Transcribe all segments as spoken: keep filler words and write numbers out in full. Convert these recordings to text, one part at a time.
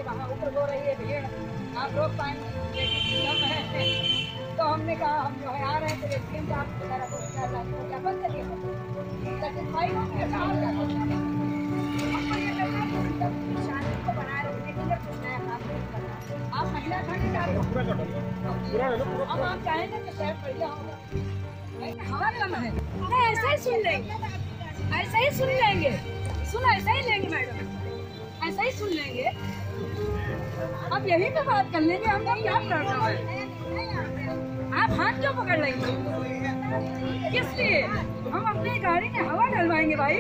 वहाँ ऊपर हो रही है भीड़, आप रोक पाएंगे कम है। तो हमने कहा हम जो है आ रहे थे एटीएम का आपको जरा दो चार लाख को क्या बंद करिए, लेकिन भाई हमने कहा क्या हमको ये करना है कि शांति को बनाए रखने के लिए कुछ नया काम नहीं करना। आप महिला थानेदार हो, अब आप चाहेंगे कि शहर बढ़िया होगा, हवा कम है, नहीं ऐसा ही सुन लेंगे, ऐसा ही सुन लेंगे, सुन ऐसा ही लेंगे मैडम, ऐसा ही सुन लेंगे। अब यही तो बात कर लेंगे, हमने क्या करना है। आप हाथ क्यों पकड़ लेंगे, किस लिए? हम अपनी गाड़ी में हवा डलवाएंगे भाई।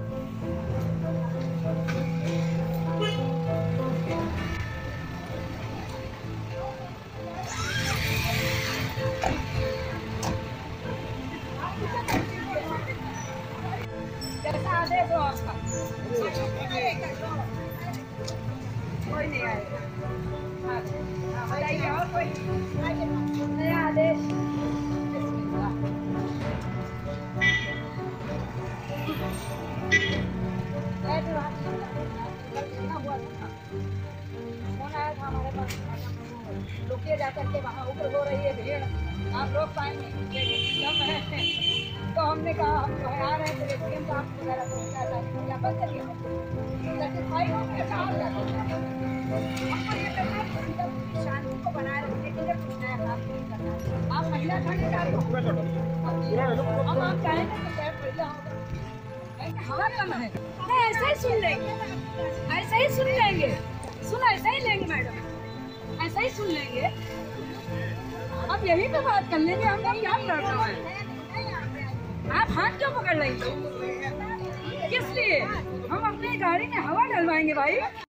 कैसा आदेश हो आपका? कोई नहीं आएगा, बताइए और कोई नया आदेश? फोन आया था हमारे पास, रुकिए जाकर के वहाँ ऊपर हो रही है भीड़, आप रोक पाएंगे कम है। तो हमने कहा हम जो है आ रहे थे एटीएम का आपको जरा दो चार लाख को क्या बंद करिए, लेकिन भाई हमने कहा क्या हमको ये करना है कि शांति को बनाए रखने के लिए कुछ नया काम नहीं करना। आप महिला थानेदार हो, अब आप चाहेंगे तो शहर बढ़िया होगा, हवा कम है, नहीं ऐसा ही सुन लेंगे, ऐसा ही सुन लेंगे, सुन ऐसा ही लेंगे मैडम, ऐसा ही सुन लेंगे। अब यही तो बात कर लेंगे, हमने क्या करना है। आप हाथ क्यों पकड़ लेंगे, किस लिए? हम अपनी गाड़ी में हवा डलवाएंगे भाई।